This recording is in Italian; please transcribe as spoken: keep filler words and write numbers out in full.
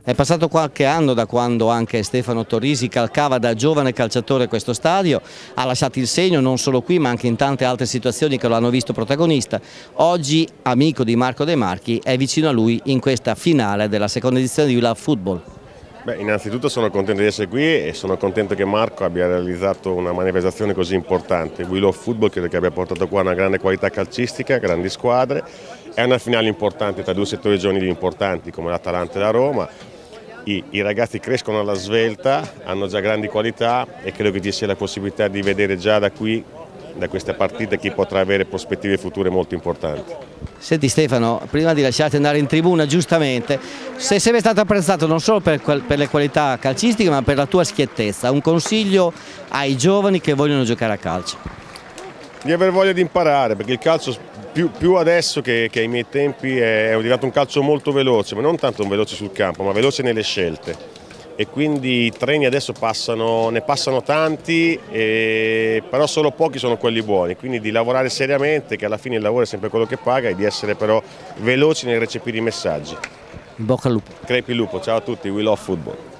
È passato qualche anno da quando anche Stefano Torrisi calcava da giovane calciatore questo stadio, ha lasciato il segno non solo qui ma anche in tante altre situazioni che lo hanno visto protagonista. Oggi, amico di Marco De Marchi, è vicino a lui in questa finale della seconda edizione di We Love Football. Beh, innanzitutto sono contento di essere qui e sono contento che Marco abbia realizzato una manifestazione così importante. We Love Football credo che abbia portato qua una grande qualità calcistica, grandi squadre, è una finale importante tra due settori giovanili importanti come l'Atalanta e la Roma. I, I ragazzi crescono alla svelta, hanno già grandi qualità e credo che ci sia la possibilità di vedere già da qui, da queste partite, chi potrà avere prospettive future molto importanti. Senti Stefano, prima di lasciarti andare in tribuna, giustamente, sei sempre stato apprezzato non solo per, per le qualità calcistiche ma per la tua schiettezza. Un consiglio ai giovani che vogliono giocare a calcio? Di aver voglia di imparare, perché il calcio più, più adesso che, che ai miei tempi è, è diventato un calcio molto veloce, ma non tanto veloce sul campo, ma veloce nelle scelte. E quindi i treni adesso passano, ne passano tanti, e, però solo pochi sono quelli buoni, quindi di lavorare seriamente, che alla fine il lavoro è sempre quello che paga, e di essere però veloci nel recepire i messaggi. In bocca al lupo. Crepi il lupo, ciao a tutti, We Love Football.